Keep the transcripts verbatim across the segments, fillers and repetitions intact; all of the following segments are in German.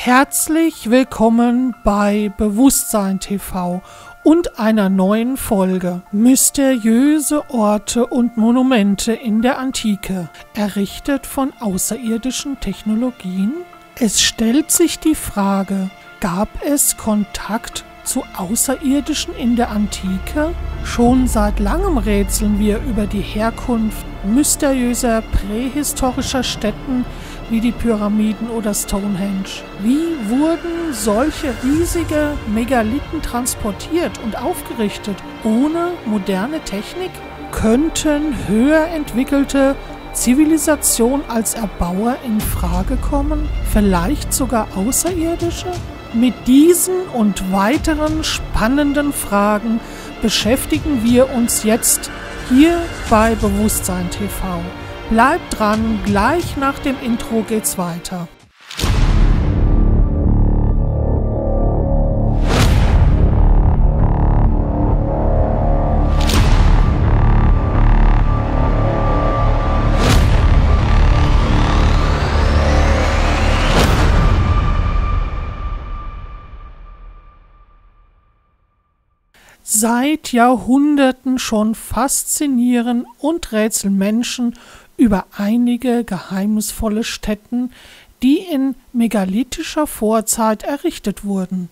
Herzlich willkommen bei Bewusstsein T V und einer neuen Folge Mysteriöse Orte und Monumente in der Antike, errichtet von außerirdischen Technologien. Es stellt sich die Frage, gab es Kontakt zu Außerirdischen in der Antike? Schon seit langem rätseln wir über die Herkunft mysteriöser prähistorischer Stätten wie die Pyramiden oder Stonehenge. Wie wurden solche riesige Megalithen transportiert und aufgerichtet ohne moderne Technik? Könnten höher entwickelte Zivilisationen als Erbauer in Frage kommen? Vielleicht sogar Außerirdische? Mit diesen und weiteren spannenden Fragen beschäftigen wir uns jetzt hier bei Bewusstsein T V. Bleibt dran, gleich nach dem Intro geht's weiter. Seit Jahrhunderten schon faszinieren und rätseln Menschen über einige geheimnisvolle Stätten, die in megalithischer Vorzeit errichtet wurden.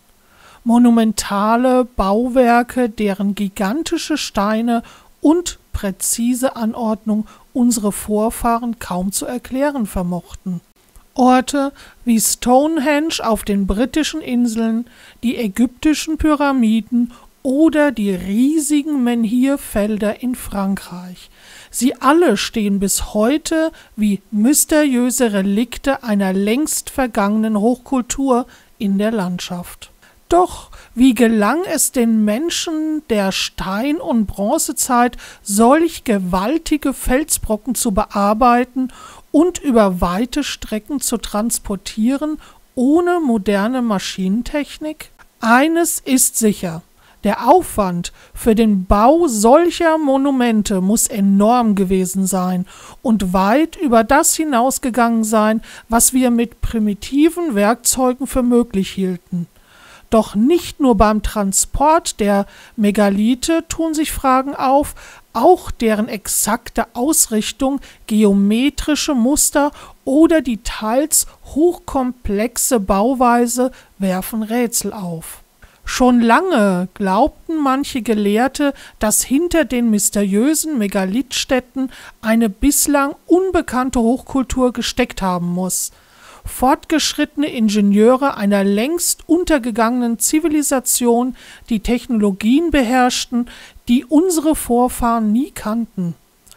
Monumentale Bauwerke, deren gigantische Steine und präzise Anordnung unsere Vorfahren kaum zu erklären vermochten. Orte wie Stonehenge auf den britischen Inseln, die ägyptischen Pyramiden oder die riesigen Menhirfelder in Frankreich. Sie alle stehen bis heute wie mysteriöse Relikte einer längst vergangenen Hochkultur in der Landschaft. Doch wie gelang es den Menschen der Stein- und Bronzezeit, solch gewaltige Felsbrocken zu bearbeiten und über weite Strecken zu transportieren, ohne moderne Maschinentechnik? Eines ist sicher: Der Aufwand für den Bau solcher Monumente muss enorm gewesen sein und weit über das hinausgegangen sein, was wir mit primitiven Werkzeugen für möglich hielten. Doch nicht nur beim Transport der Megalithe tun sich Fragen auf, auch deren exakte Ausrichtung, geometrische Muster oder die teils hochkomplexe Bauweise werfen Rätsel auf. Schon lange glaubten manche Gelehrte, dass hinter den mysteriösen Megalithstätten eine bislang unbekannte Hochkultur gesteckt haben muss. Fortgeschrittene Ingenieure einer längst untergegangenen Zivilisation, die Technologien beherrschten, die unsere Vorfahren nie kannten.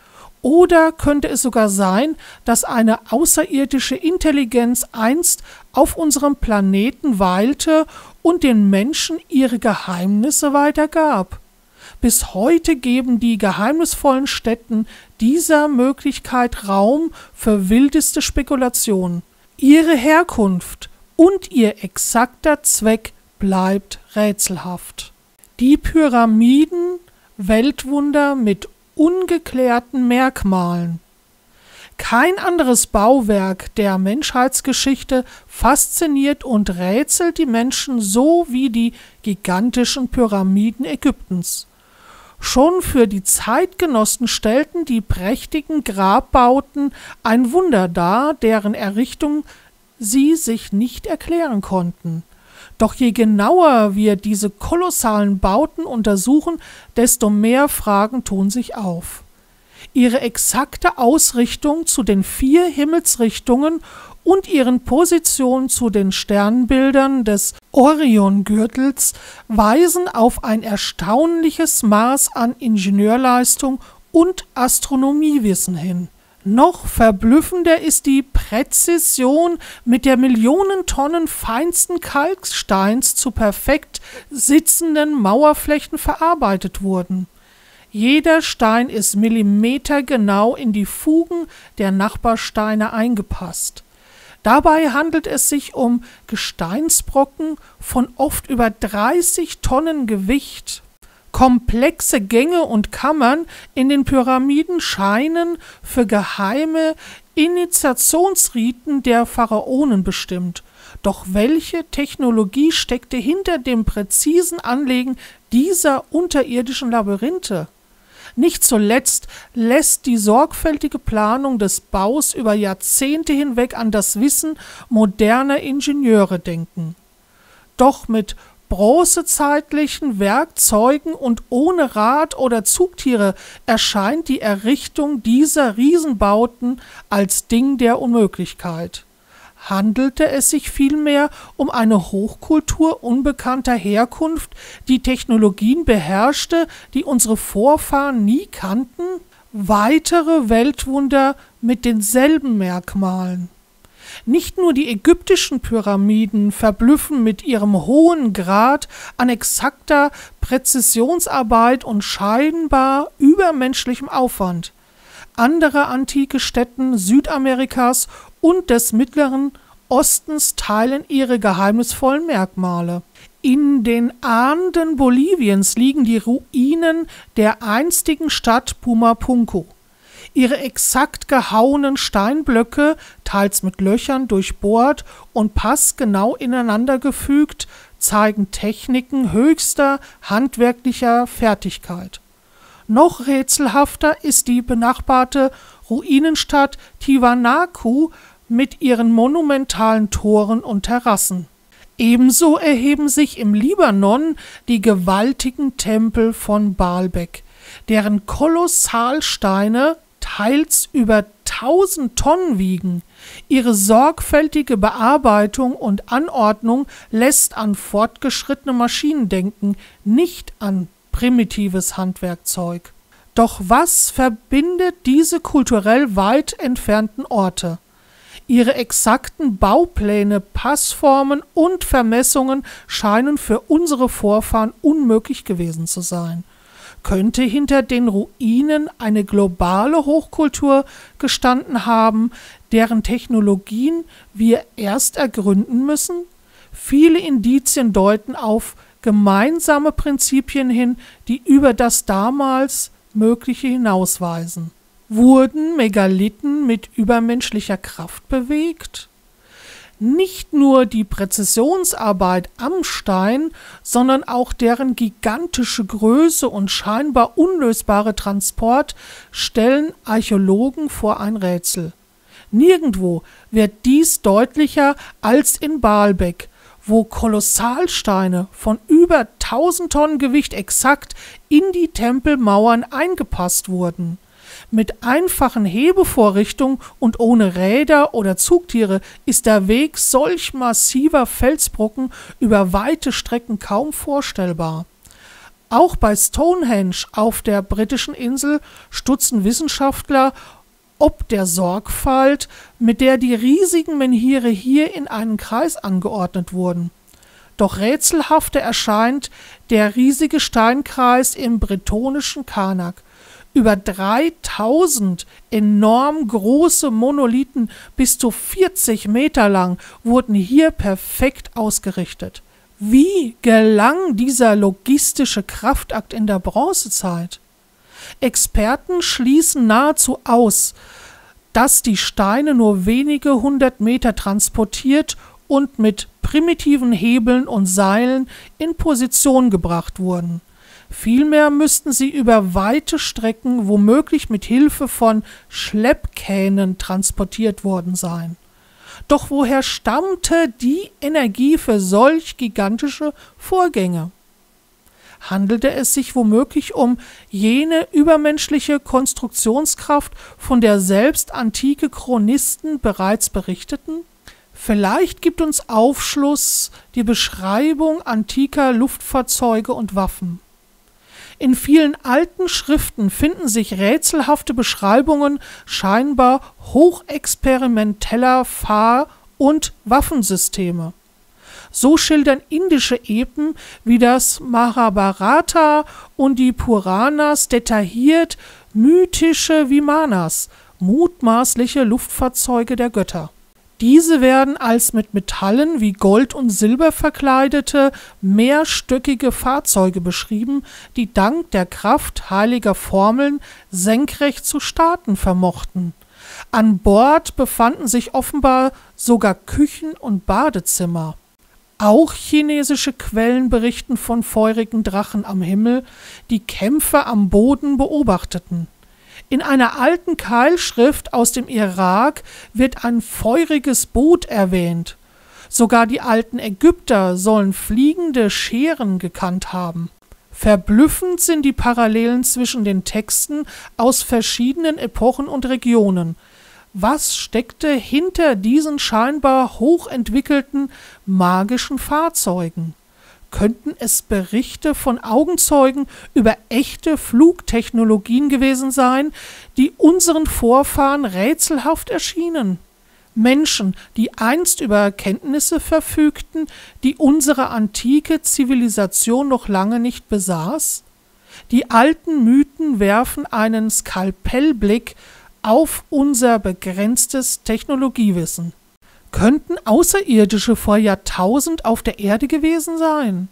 Oder könnte es sogar sein, dass eine außerirdische Intelligenz einst auf unserem Planeten weilte und den Menschen ihre Geheimnisse weitergab? Bis heute geben die geheimnisvollen Stätten dieser Möglichkeit Raum für wildeste Spekulationen. Ihre Herkunft und ihr exakter Zweck bleibt rätselhaft. Die Pyramiden, Weltwunder mit ungeklärten Merkmalen. Kein anderes Bauwerk der Menschheitsgeschichte fasziniert und rätselt die Menschen so wie die gigantischen Pyramiden Ägyptens. Schon für die Zeitgenossen stellten die prächtigen Grabbauten ein Wunder dar, deren Errichtung sie sich nicht erklären konnten. Doch je genauer wir diese kolossalen Bauten untersuchen, desto mehr Fragen tun sich auf. Ihre exakte Ausrichtung zu den vier Himmelsrichtungen und ihren Positionen zu den Sternbildern des Oriongürtels weisen auf ein erstaunliches Maß an Ingenieurleistung und Astronomiewissen hin. Noch verblüffender ist die Präzision, mit der Millionen Tonnen feinsten Kalksteins zu perfekt sitzenden Mauerflächen verarbeitet wurden. Jeder Stein ist millimetergenau in die Fugen der Nachbarsteine eingepasst. Dabei handelt es sich um Gesteinsbrocken von oft über dreißig Tonnen Gewicht. Komplexe Gänge und Kammern in den Pyramiden scheinen für geheime Initiationsriten der Pharaonen bestimmt. Doch welche Technologie steckte hinter dem präzisen Anlegen dieser unterirdischen Labyrinthe? Nicht zuletzt lässt die sorgfältige Planung des Baus über Jahrzehnte hinweg an das Wissen moderner Ingenieure denken. Doch mit bronzezeitlichen Werkzeugen und ohne Rad- oder Zugtiere erscheint die Errichtung dieser Riesenbauten als Ding der Unmöglichkeit. Handelte es sich vielmehr um eine Hochkultur unbekannter Herkunft, die Technologien beherrschte, die unsere Vorfahren nie kannten? Weitere Weltwunder mit denselben Merkmalen. Nicht nur die ägyptischen Pyramiden verblüffen mit ihrem hohen Grad an exakter Präzisionsarbeit und scheinbar übermenschlichem Aufwand. Andere antike Stätten Südamerikas und des Mittleren Ostens teilen ihre geheimnisvollen Merkmale. In den Anden Boliviens liegen die Ruinen der einstigen Stadt Pumapunku. Ihre exakt gehauenen Steinblöcke, teils mit Löchern durchbohrt und passgenau ineinandergefügt, zeigen Techniken höchster handwerklicher Fertigkeit. Noch rätselhafter ist die benachbarte Ruinenstadt Tiwanaku mit ihren monumentalen Toren und Terrassen. Ebenso erheben sich im Libanon die gewaltigen Tempel von Baalbek, deren Kolossalsteine teils über tausend Tonnen wiegen. Ihre sorgfältige Bearbeitung und Anordnung lässt an fortgeschrittene Maschinen denken, nicht an primitives Handwerkzeug. Doch was verbindet diese kulturell weit entfernten Orte? Ihre exakten Baupläne, Passformen und Vermessungen scheinen für unsere Vorfahren unmöglich gewesen zu sein. Könnte hinter den Ruinen eine globale Hochkultur gestanden haben, deren Technologien wir erst ergründen müssen? Viele Indizien deuten auf gemeinsame Prinzipien hin, die über das damals Mögliche hinausweisen. Wurden Megalithen mit übermenschlicher Kraft bewegt? Nicht nur die Präzisionsarbeit am Stein, sondern auch deren gigantische Größe und scheinbar unlösbare Transport stellen Archäologen vor ein Rätsel. Nirgendwo wird dies deutlicher als in Baalbek, wo Kolossalsteine von über tausend Tonnen Gewicht exakt in die Tempelmauern eingepasst wurden. Mit einfachen Hebevorrichtungen und ohne Räder oder Zugtiere ist der Weg solch massiver Felsbrocken über weite Strecken kaum vorstellbar. Auch bei Stonehenge auf der britischen Insel stutzen Wissenschaftler ob der Sorgfalt, mit der die riesigen Menhire hier in einen Kreis angeordnet wurden. Doch rätselhafter erscheint der riesige Steinkreis im bretonischen Karnak. Über dreitausend enorm große Monolithen bis zu vierzig Meter lang wurden hier perfekt ausgerichtet. Wie gelang dieser logistische Kraftakt in der Bronzezeit? Experten schließen nahezu aus, dass die Steine nur wenige hundert Meter transportiert und mit primitiven Hebeln und Seilen in Position gebracht wurden. Vielmehr müssten sie über weite Strecken womöglich mit Hilfe von Schleppkähnen transportiert worden sein. Doch woher stammte die Energie für solch gigantische Vorgänge? Handelte es sich womöglich um jene übermenschliche Konstruktionskraft, von der selbst antike Chronisten bereits berichteten? Vielleicht gibt uns Aufschluss die Beschreibung antiker Luftfahrzeuge und Waffen. In vielen alten Schriften finden sich rätselhafte Beschreibungen scheinbar hochexperimenteller Fahr- und Waffensysteme. So schildern indische Epen wie das Mahabharata und die Puranas detailliert mythische Vimanas, mutmaßliche Luftfahrzeuge der Götter. Diese werden als mit Metallen wie Gold und Silber verkleidete, mehrstöckige Fahrzeuge beschrieben, die dank der Kraft heiliger Formeln senkrecht zu starten vermochten. An Bord befanden sich offenbar sogar Küchen und Badezimmer. Auch chinesische Quellen berichten von feurigen Drachen am Himmel, die Kämpfer am Boden beobachteten. In einer alten Keilschrift aus dem Irak wird ein feuriges Boot erwähnt. Sogar die alten Ägypter sollen fliegende Scheren gekannt haben. Verblüffend sind die Parallelen zwischen den Texten aus verschiedenen Epochen und Regionen. Was steckte hinter diesen scheinbar hochentwickelten magischen Fahrzeugen? Könnten es Berichte von Augenzeugen über echte Flugtechnologien gewesen sein, die unseren Vorfahren rätselhaft erschienen? Menschen, die einst über Kenntnisse verfügten, die unsere antike Zivilisation noch lange nicht besaß? Die alten Mythen werfen einen Skalpellblick auf unser begrenztes Technologiewissen. Könnten Außerirdische vor Jahrtausend auf der Erde gewesen sein?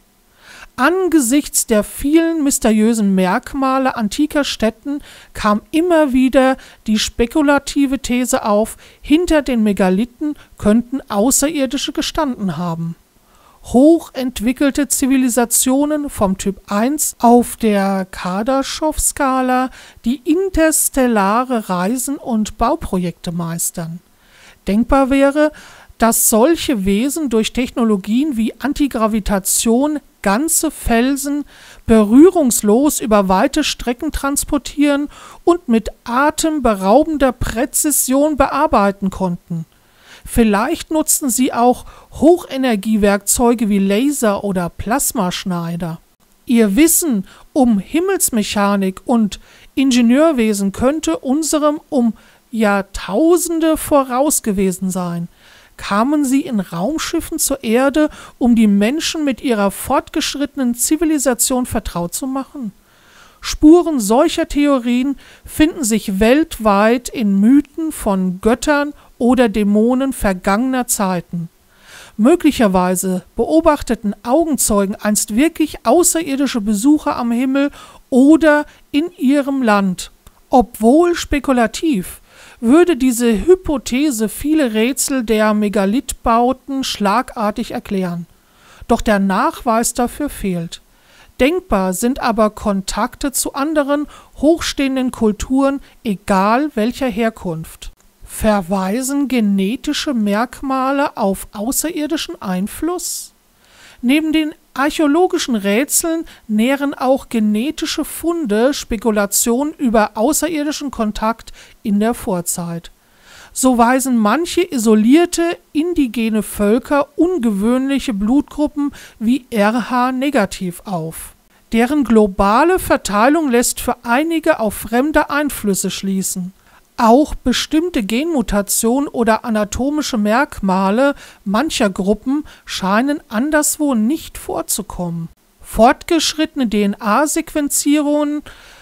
Angesichts der vielen mysteriösen Merkmale antiker Städten kam immer wieder die spekulative These auf, hinter den Megalithen könnten Außerirdische gestanden haben. Hochentwickelte Zivilisationen vom Typ eins auf der Kardaschow-Skala, die interstellare Reisen und Bauprojekte meistern. Denkbar wäre, dass solche Wesen durch Technologien wie Antigravitation ganze Felsen berührungslos über weite Strecken transportieren und mit atemberaubender Präzision bearbeiten konnten. Vielleicht nutzten sie auch Hochenergiewerkzeuge wie Laser oder Plasmaschneider. Ihr Wissen um Himmelsmechanik und Ingenieurwesen könnte unserem um Jahrtausende voraus gewesen sein. Kamen sie in Raumschiffen zur Erde, um die Menschen mit ihrer fortgeschrittenen Zivilisation vertraut zu machen? Spuren solcher Theorien finden sich weltweit in Mythen von Göttern oder Dämonen vergangener Zeiten. Möglicherweise beobachteten Augenzeugen einst wirklich außerirdische Besucher am Himmel oder in ihrem Land. Obwohl spekulativ, würde diese Hypothese viele Rätsel der Megalithbauten schlagartig erklären. Doch der Nachweis dafür fehlt. Denkbar sind aber Kontakte zu anderen hochstehenden Kulturen, egal welcher Herkunft. Verweisen genetische Merkmale auf außerirdischen Einfluss? Neben den archäologischen Rätseln nähren auch genetische Funde Spekulationen über außerirdischen Kontakt in der Vorzeit. So weisen manche isolierte indigene Völker ungewöhnliche Blutgruppen wie R H negativ auf. Deren globale Verteilung lässt für einige auf fremde Einflüsse schließen. Auch bestimmte Genmutationen oder anatomische Merkmale mancher Gruppen scheinen anderswo nicht vorzukommen. Fortgeschrittene D N A-Sequenzierungen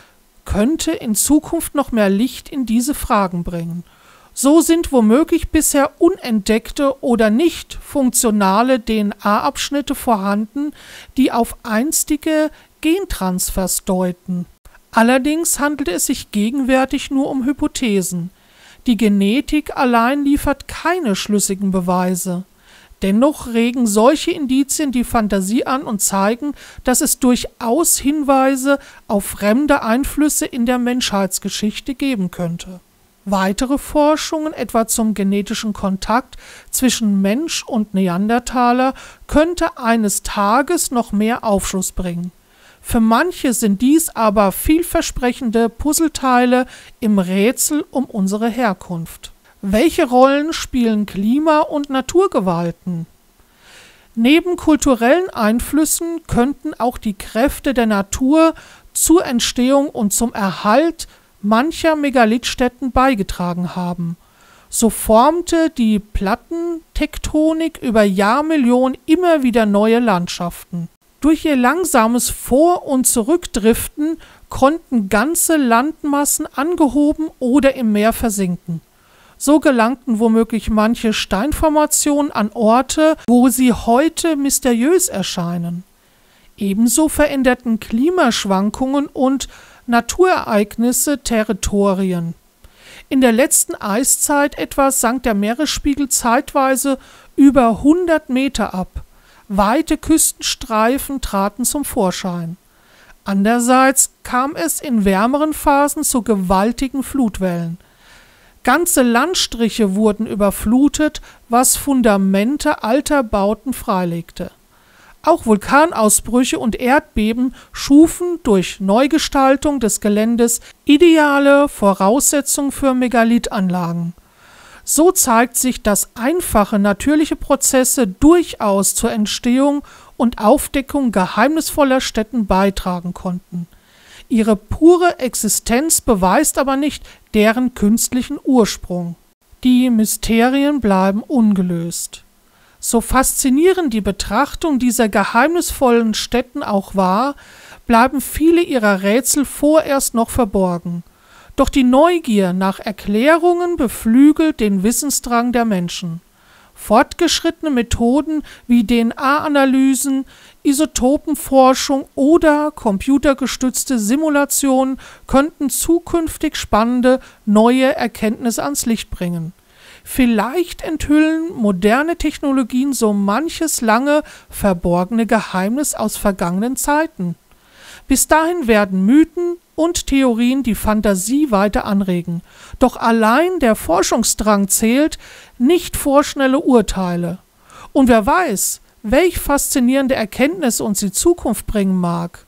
könnte in Zukunft noch mehr Licht in diese Fragen bringen. So sind womöglich bisher unentdeckte oder nicht funktionale D N A-Abschnitte vorhanden, die auf einstige Gentransfers deuten. Allerdings handelt es sich gegenwärtig nur um Hypothesen. Die Genetik allein liefert keine schlüssigen Beweise. Dennoch regen solche Indizien die Fantasie an und zeigen, dass es durchaus Hinweise auf fremde Einflüsse in der Menschheitsgeschichte geben könnte. Weitere Forschungen, etwa zum genetischen Kontakt zwischen Mensch und Neandertaler, könnte eines Tages noch mehr Aufschluss bringen. Für manche sind dies aber vielversprechende Puzzleteile im Rätsel um unsere Herkunft. Welche Rollen spielen Klima- und Naturgewalten? Neben kulturellen Einflüssen könnten auch die Kräfte der Natur zur Entstehung und zum Erhalt mancher Megalithstätten beigetragen haben. So formte die Plattentektonik über Jahrmillionen immer wieder neue Landschaften. Durch ihr langsames Vor- und Zurückdriften konnten ganze Landmassen angehoben oder im Meer versinken. So gelangten womöglich manche Steinformationen an Orte, wo sie heute mysteriös erscheinen. Ebenso veränderten Klimaschwankungen und Naturereignisse Territorien. In der letzten Eiszeit etwa sank der Meeresspiegel zeitweise über hundert Meter ab. Weite Küstenstreifen traten zum Vorschein. Andererseits kam es in wärmeren Phasen zu gewaltigen Flutwellen. Ganze Landstriche wurden überflutet, was Fundamente alter Bauten freilegte. Auch Vulkanausbrüche und Erdbeben schufen durch Neugestaltung des Geländes ideale Voraussetzungen für Megalithanlagen. So zeigt sich, dass einfache natürliche Prozesse durchaus zur Entstehung und Aufdeckung geheimnisvoller Stätten beitragen konnten. Ihre pure Existenz beweist aber nicht deren künstlichen Ursprung. Die Mysterien bleiben ungelöst. So faszinierend die Betrachtung dieser geheimnisvollen Stätten auch war, bleiben viele ihrer Rätsel vorerst noch verborgen. Doch die Neugier nach Erklärungen beflügelt den Wissensdrang der Menschen. Fortgeschrittene Methoden wie D N A-Analysen, Isotopenforschung oder computergestützte Simulationen könnten zukünftig spannende neue Erkenntnisse ans Licht bringen. Vielleicht enthüllen moderne Technologien so manches lange verborgene Geheimnis aus vergangenen Zeiten. Bis dahin werden Mythen und Theorien die Fantasie weiter anregen. Doch allein der Forschungsdrang zählt, nicht vorschnelle Urteile. Und wer weiß, welch faszinierende Erkenntnis uns die Zukunft bringen mag.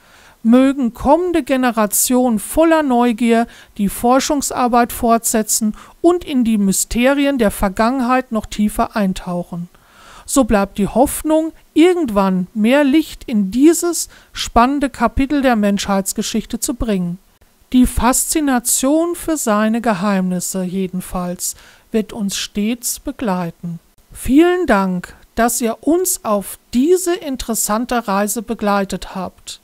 Mögen kommende Generationen voller Neugier die Forschungsarbeit fortsetzen und in die Mysterien der Vergangenheit noch tiefer eintauchen. So bleibt die Hoffnung, irgendwann mehr Licht in dieses spannende Kapitel der Menschheitsgeschichte zu bringen. Die Faszination für seine Geheimnisse jedenfalls wird uns stets begleiten. Vielen Dank, dass ihr uns auf diese interessante Reise begleitet habt.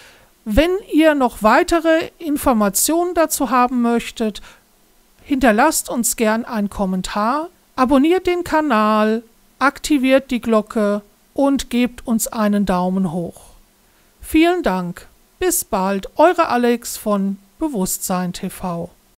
Wenn ihr noch weitere Informationen dazu haben möchtet, hinterlasst uns gern einen Kommentar, abonniert den Kanal, aktiviert die Glocke und gebt uns einen Daumen hoch. Vielen Dank, bis bald, eure Alex von Bewusstsein T V.